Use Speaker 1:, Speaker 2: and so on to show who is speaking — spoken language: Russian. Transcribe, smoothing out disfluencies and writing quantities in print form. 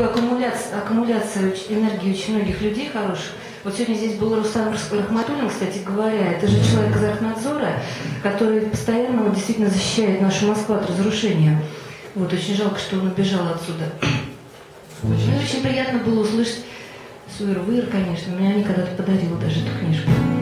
Speaker 1: такой аккумуляция энергии очень многих людей хороших. Вот сегодня здесь был Рустам Рахматуллин, кстати говоря. Это же человек из Архнадзора, который постоянно действительно защищает нашу Москву от разрушения. Вот, очень жалко, что он убежал отсюда. Мне очень приятно было услышать Суир Выир, конечно. Мне они когда-то подарила даже эту книжку.